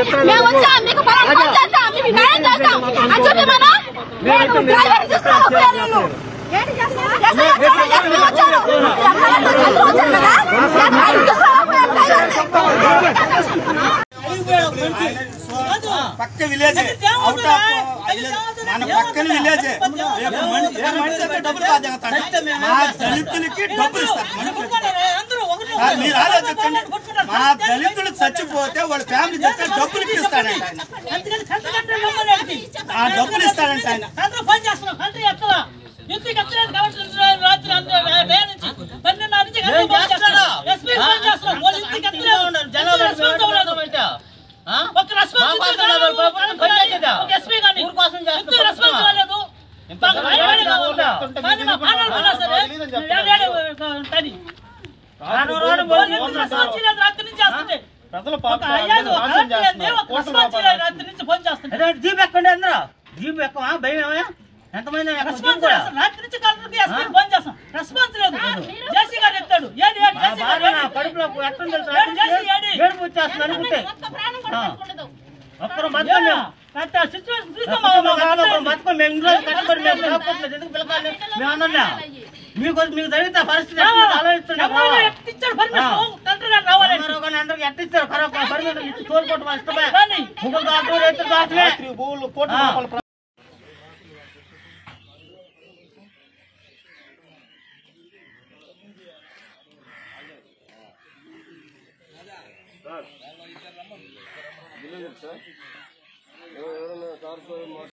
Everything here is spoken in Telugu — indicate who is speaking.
Speaker 1: మేము వచ్చాం మీకు పని చేస్తాం మీకు న్యాయం చేస్తాం అని చెప్పి మనం నేను డ్రైవర్ తీసుకున్నాను ఏంటి వచ్చారు
Speaker 2: పక్క విలేజ్ అవుట్ ఆఫ్ మన పక్కన విలేజ్ డబ్బులు బాధ్యత మా దళితులకి డబ్బులు ఇస్తారు మీరు ఆలోచించండి మా దళితులు చచ్చిపోతే వాళ్ళ ఫ్యామిలీ చెప్తే డబ్బులకి ఇస్తాడంట ఆయన ఆ డబ్బులు ఇస్తాడంట ఆయన
Speaker 3: జీప్ ఎక్కండి అందరూ జీప్ ఎక్కమా భయం ఎంతమంది రాత్రి నుంచి కలెక్టర్కి ఫోన్ చేస్తాం రెస్పాన్స్ లేదు జేసీ గారు చెప్తాడు కడుపులో ఏడుపు వచ్చేస్తుంది అనుకుంటే ఒక్కరు బతకండి బతుకం మేము ఇంట్లో కష్టపడి ఎందుకు పిలకాలి మేము అన్నా మీకు జరిగితే పరిస్థితి అందరికి ఎట్టిచ్చారు ఖరాబ్ పర్మిషన్ తోలుకోవటం ఇష్టమే
Speaker 4: ఎవరైనా కార్పొరేట్